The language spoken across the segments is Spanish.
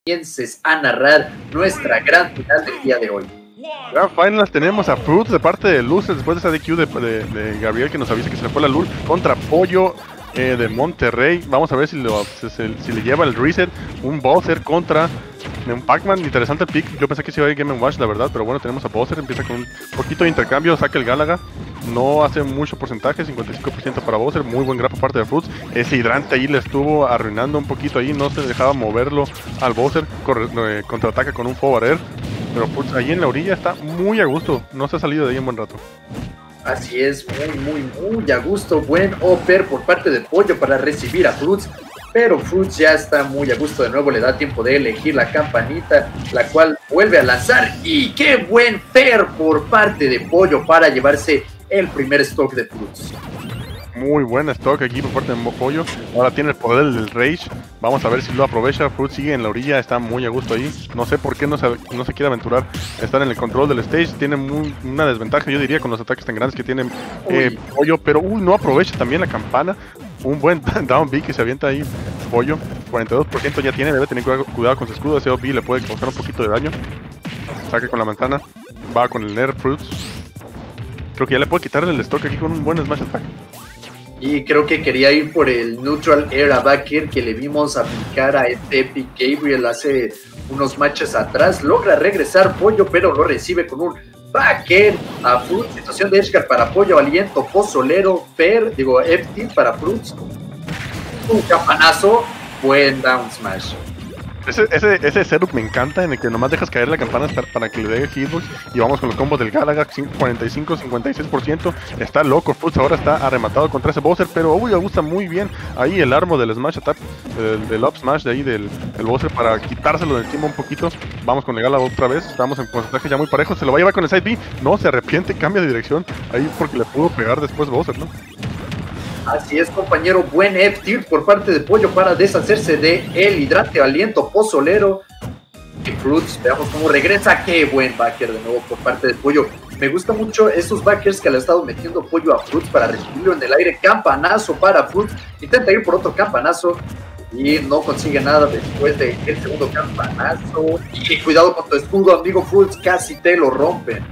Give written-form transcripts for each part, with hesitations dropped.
comiences a narrar nuestra gran final del día de hoy. Grand Finals tenemos a Fruits de parte de Luces después de esa DQ de Gabriel que nos avisa que se le fue la Lul contra Pollo de Monterrey. Vamos a ver si le lleva el reset. Un Bowser contra un Pac-Man. Interesante el pick. Yo pensé que se iba a ir Game & Watch, la verdad, pero bueno, tenemos a Bowser. Empieza con un poquito de intercambio, saca el Galaga. No hace mucho porcentaje, 55% para Bowser. Muy buen grab por parte de Fruits. Ese hidrante ahí le estuvo arruinando un poquito ahí. No se dejaba moverlo al Bowser. Contraataca con un forward air. Pero Fruits ahí en la orilla está muy a gusto. No se ha salido de ahí en buen rato. Así es, muy a gusto. Buen upper por parte de Pollo para recibir a Fruits. Pero Fruits ya está muy a gusto. De nuevo le da tiempo de elegir la campanita, la cual vuelve a lanzar. Y qué buen fair por parte de Pollo para llevarse el primer stock de Fruits. Muy buen stock aquí por parte de Pollo. Ahora tiene el poder del Rage. Vamos a ver si lo aprovecha. Fruits sigue en la orilla, está muy a gusto ahí. No sé por qué no se quiere aventurar estar en el control del stage. Tiene una desventaja, yo diría, con los ataques tan grandes que tiene Pollo. Pero no aprovecha también la campana. Un buen down B que se avienta ahí Pollo. 42% ya tiene, debe tener cuidado con su escudo. Ese OB le puede causar un poquito de daño. Saque con la manzana. Va con el Nerf Fruits. Creo que ya le puede quitar el stock aquí con un buen smash attack. Y creo que quería ir por el Neutral Air a Backer que le vimos aplicar a este Epic Gabriel hace unos matches atrás. Logra regresar Pollo, pero lo recibe con un Backer a Fruits. Situación de Edgeguard para Pollo, aliento pozolero, F-Tilt para Fruits. Un campanazo, buen down smash. Ese setup me encanta, en el que nomás dejas caer la campana para que le dé hitbox. Y vamos con los combos del Galaga, 45-56%. Está loco, Fruits ahora está arrematado contra ese Bowser, pero le gusta muy bien ahí el armo del Smash Attack, del Up Smash de ahí del Bowser para quitárselo de encima un poquito. Vamos con el Galaga otra vez, estamos en porcentaje ya muy parejo. Se lo va a llevar con el Side B, no, se arrepiente, cambia de dirección ahí porque le pudo pegar después Bowser, ¿no? Así es, compañero, buen F-Tilt por parte de Pollo para deshacerse de el hidrante aliento pozolero. Y Fruits, veamos cómo regresa. Qué buen backer de nuevo por parte de Pollo. Me gusta mucho esos backers que le ha estado metiendo Pollo a Fruits para recibirlo en el aire. Campanazo para Fruits. Intenta ir por otro campanazo y no consigue nada después del segundo campanazo. Y cuidado con tu escudo, amigo Fruits, casi te lo rompen.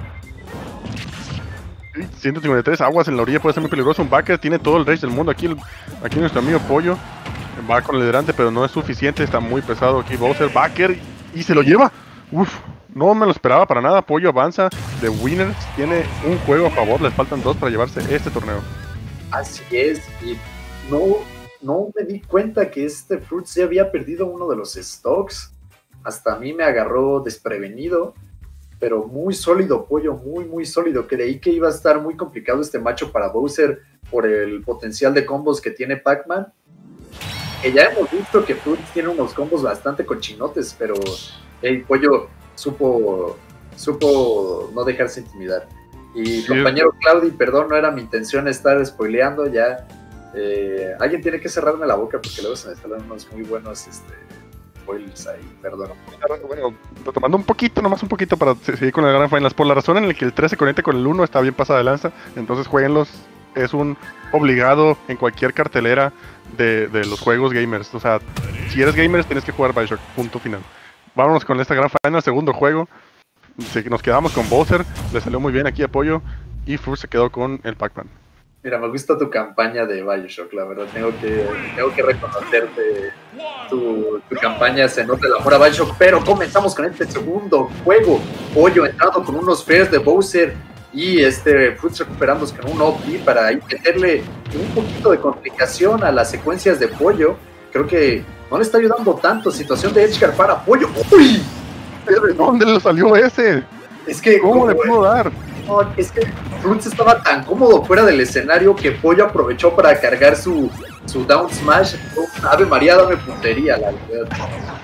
153, aguas en la orilla, puede ser muy peligroso. Un backer tiene todo el rage del mundo. Aquí nuestro amigo Pollo va con el hidrante, pero no es suficiente. Está muy pesado aquí Bowser. Backer y se lo lleva. Uf, no me lo esperaba para nada. Pollo avanza de winners. Tiene un juego a favor. Les faltan 2 para llevarse este torneo. Así es. Y no me di cuenta que este Fruits ya había perdido uno de los stocks. Hasta a mí me agarró desprevenido. Pero muy sólido Pollo, muy sólido. Creí que iba a estar muy complicado este macho para Bowser por el potencial de combos que tiene Pac-Man. Que ya hemos visto que Fruits tiene unos combos bastante cochinotes, pero el Pollo supo no dejarse intimidar. Y sí, compañero Claudi, perdón, no era mi intención estar spoileando ya. Alguien tiene que cerrarme la boca porque luego se me salen unos muy buenos spoilers ahí, perdón. Bueno, tomando un poquito, nomás un poquito para seguir con la Grand Finals. Por la razón en la que el 3 se conecta con el 1 está bien pasada de lanza, entonces jueguenlos. Es un obligado en cualquier cartelera de los juegos gamers. O sea, si eres gamer tienes que jugar Bioshock, punto final. Vámonos con esta Grand Final, segundo juego. Nos quedamos con Bowser, le salió muy bien aquí apoyo y Fruits se quedó con el Pac-Man. Mira, me gusta tu campaña de Bioshock, la verdad, tengo que reconocerte tu campaña, se nota el amor a Bioshock, pero comenzamos con este segundo juego. Pollo entrando con unos fairs de Bowser y Fruits recuperándose con un OP para meterle un poquito de complicación a las secuencias de Pollo. Creo que no le está ayudando tanto. Situación de Edgeguard para Pollo. ¡Uy! ¿De dónde le salió ese? Es que ¿Cómo le pudo dar? No, es que Fruits estaba tan cómodo fuera del escenario que Pollo aprovechó para cargar su down smash. Ave María, dame puntería, la verdad.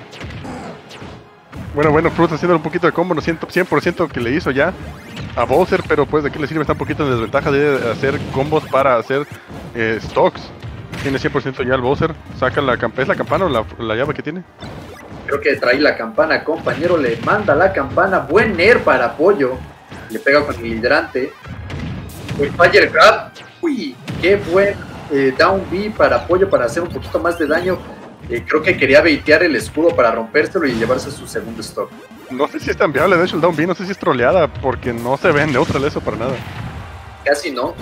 Bueno, Fruits haciendo un poquito de combo, 100% que le hizo ya a Bowser, pero pues de qué le sirve, está un poquito en desventaja de hacer combos para hacer stocks. Tiene 100% ya el Bowser, saca ¿es la campana o la llave que tiene? Creo que trae la campana, compañero, le manda la campana, buen air para Pollo. Le pega con el hidrante. El Fire Grab. Uy, qué buen down B para Pollo para hacer un poquito más de daño. Creo que quería baitear el escudo para rompérselo y llevarse su segundo stock. No sé si es tan viable, de hecho el down B, no sé si es troleada, porque no se ve neutral eso para nada. Casi no.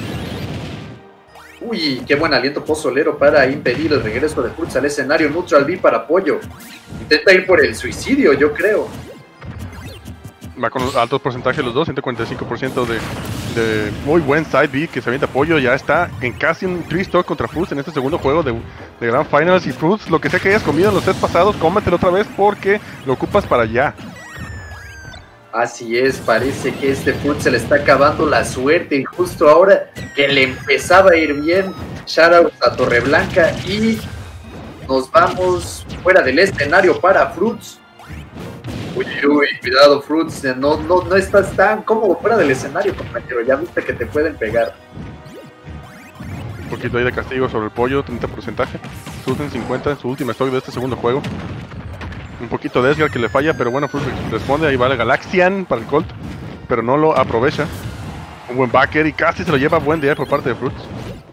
Uy, qué buen aliento pozolero para impedir el regreso de Fruits al escenario. Neutral B para Pollo. Intenta ir por el suicidio, yo creo. Va con altos porcentajes los dos, 145% de muy buen side B que se avienta Pollo. Ya está en casi un 3-stock contra Fruits en este segundo juego de Grand Finals. Y Fruits, lo que sea que hayas comido en los sets pasados, cómetelo otra vez porque lo ocupas para allá. Así es, parece que este Fruits se le está acabando la suerte y justo ahora que le empezaba a ir bien, shoutout a Torreblanca y nos vamos fuera del escenario para Fruits. Uy, cuidado Fruits, no estás tan cómodo fuera del escenario, compañero, ya viste que te pueden pegar. Un poquito ahí de castigo sobre el Pollo, 30%. Susan 50 en su última stock de este segundo juego. Un poquito de Edgar que le falla, pero bueno, Fruits responde, ahí va el Galaxian para el Colt, pero no lo aprovecha. Un buen backer y casi se lo lleva buen día por parte de Fruits.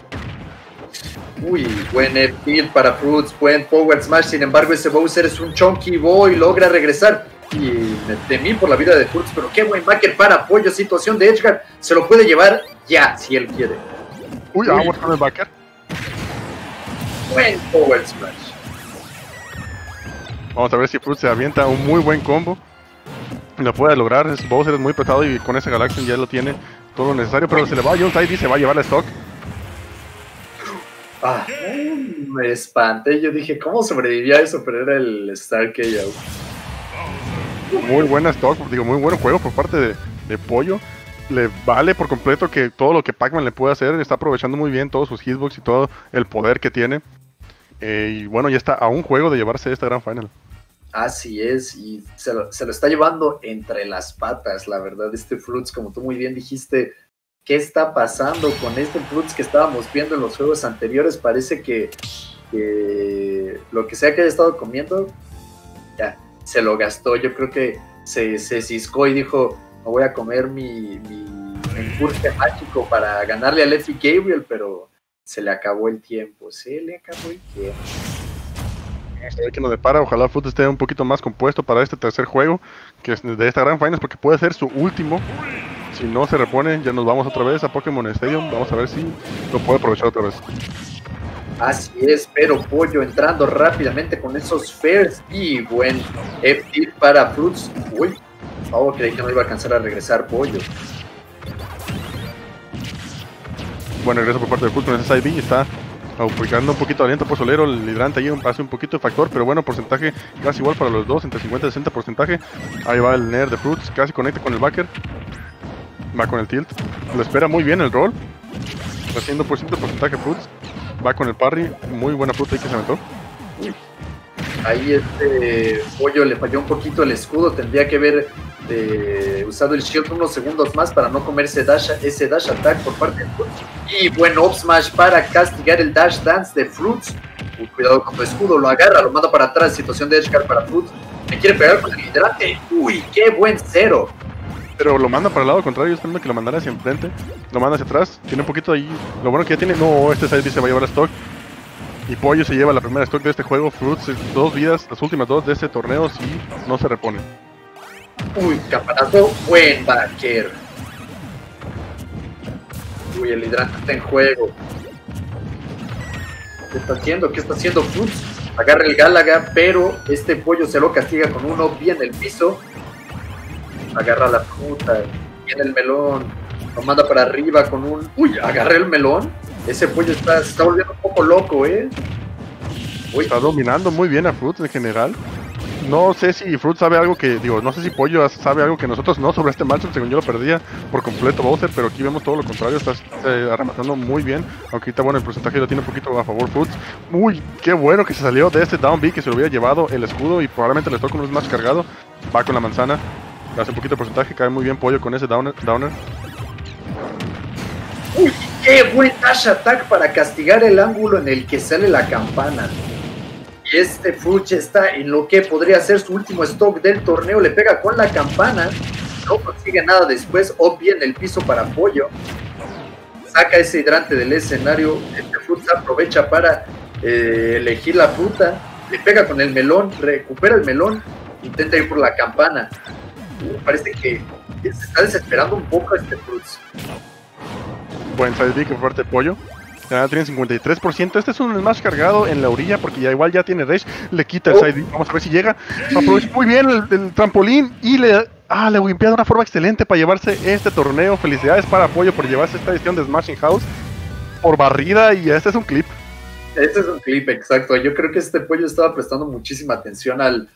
Uy, buen F-Tilt para Fruits, buen Forward Smash, sin embargo ese Bowser es un Chunky Boy, logra regresar. Y me temí por la vida de Fruits, pero qué buen backer para Pollo, situación de Edgar, se lo puede llevar ya, si él quiere. Uy, vamos con el backer. Buen Forward Smash. Vamos a ver si Fruits se avienta un muy buen combo. Lo puede lograr, Bowser es muy pesado y con ese Galaxian ya lo tiene todo lo necesario, pero se le va a un side y se va a llevar la stock. Me espanté, yo dije, ¿cómo sobrevivía eso? Pero era el Star KO. Muy buena stock, digo, muy buen juego por parte de Pollo. Le vale por completo que todo lo que Pac-Man le puede hacer, está aprovechando muy bien todos sus hitbox y todo el poder que tiene. Y bueno, ya está a un juego de llevarse esta Grand Final. Así es, y se lo está llevando entre las patas, la verdad, este Fruits, como tú muy bien dijiste. ¿Qué está pasando con este Fruits que estábamos viendo en los juegos anteriores? Parece que lo que sea que haya estado comiendo, ya, se lo gastó. Yo creo que se ciscó y dijo, me voy a comer mi encurte mágico para ganarle a Leffy Gabriel, pero se le acabó el tiempo, Vamos a ver qué nos depara. Ojalá Fruits esté un poquito más compuesto para este tercer juego que es de esta Grand Finals, porque puede ser su último. Si no se repone, ya nos vamos otra vez a Pokémon Stadium. Vamos a ver si lo puede aprovechar otra vez. Así es, pero Pollo entrando rápidamente con esos fairs y buen F-Tilt para Fruits. Uy, creí que no iba a alcanzar a regresar Pollo. Buen regreso por parte de Fruits con ese side B. Está aplicando un poquito de aliento pozolero. El hidrante ahí hace un poquito de factor, pero bueno, porcentaje casi igual para los dos, entre 50 y 60%. Ahí va el Nerd de Fruits, casi conecta con el backer. Va con el tilt, lo espera muy bien el roll, haciendo por ciento porcentaje Fruits. Va con el parry, muy buena fruta ahí que se aventó. Ahí este Pollo le falló un poquito el escudo, tendría que haber usado el shield unos segundos más para no comerse ese dash attack por parte de Fruits. Y buen up smash para castigar el dash dance de Fruits. Cuidado con tu escudo, lo agarra, lo manda para atrás, situación de edgeguard para Fruits. Me quiere pegar con el hidrante, uy, qué buen cero. Pero lo manda para el lado contrario, esperando que lo mandara hacia enfrente. Lo manda hacia atrás, tiene un poquito ahí. Lo bueno que ya tiene, no, este side B se va a llevar a stock. Y Pollo se lleva la primera stock de este juego. Fruits, 2 vidas, las últimas 2 de este torneo, si no se repone. Uy, campanazo, buen backer. Uy, el hidrante está en juego. ¿Qué está haciendo? ¿Qué está haciendo Fruits? Agarra el Galaga, pero este Pollo se lo castiga con uno bien en el piso. Agarra la fruta, viene el melón, lo manda para arriba con un... Uy, agarré el melón. Ese Pollo se está volviendo un poco loco, Uy. Está dominando muy bien a Fruits en general. No sé si Fruits sabe algo que... no sé si Pollo sabe algo que nosotros no sobre este matchup. Según yo lo perdía por completo Bowser, pero aquí vemos todo lo contrario. Está arrematando muy bien. Aunque ahorita, bueno, el porcentaje lo tiene un poquito a favor Fruits. Uy, qué bueno que se salió de este down B, que se lo hubiera llevado el escudo y probablemente le toca un smash cargado. Va con la manzana. Hace un poquito de porcentaje, cae muy bien Pollo con ese downer. Uy, qué buen dash attack para castigar el ángulo en el que sale la campana. Y este Fruits está en lo que podría ser su último stock del torneo. Le pega con la campana, no consigue nada después. Obvia en el piso para Pollo. Saca ese hidrante del escenario. Este Fruits aprovecha para elegir la fruta, le pega con el melón, recupera el melón, intenta ir por la campana. Parece que se está desesperando un poco este Fruits. Buen side pick por parte de Pollo. Ya tiene 53%. Este es un smash cargado en la orilla porque ya igual ya tiene Rage. Le quita el side pick. Vamos a ver si llega. Aprovecha muy bien el trampolín y le wimpea de una forma excelente para llevarse este torneo. Felicidades para Pollo por llevarse esta edición de Smashing House por barrida, y este es un clip. Este es un clip, exacto. Yo creo que este Pollo estaba prestando muchísima atención al